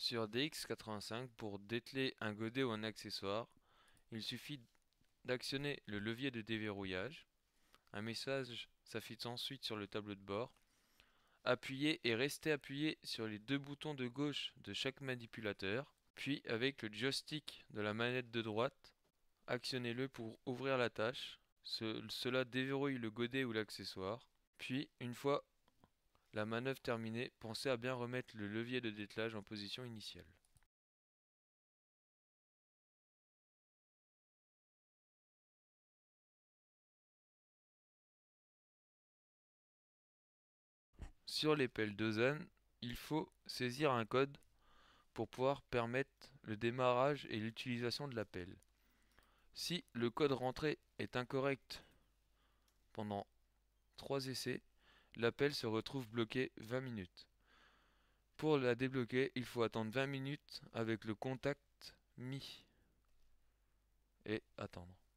Sur DX85, pour dételer un godet ou un accessoire, il suffit d'actionner le levier de déverrouillage. Un message s'affiche ensuite sur le tableau de bord. Appuyez et restez appuyé sur les deux boutons de gauche de chaque manipulateur, puis avec le joystick de la manette de droite, actionnez-le pour ouvrir la tâche. Cela déverrouille le godet ou l'accessoire. Puis, une fois la manœuvre terminée, pensez à bien remettre le levier de dételage en position initiale. Sur les pelles Dozen, il faut saisir un code pour pouvoir permettre le démarrage et l'utilisation de la pelle. Si le code rentré est incorrect pendant 3 essais, la pelle se retrouve bloquée 20 minutes. Pour la débloquer, il faut attendre 20 minutes avec le contact mis et attendre.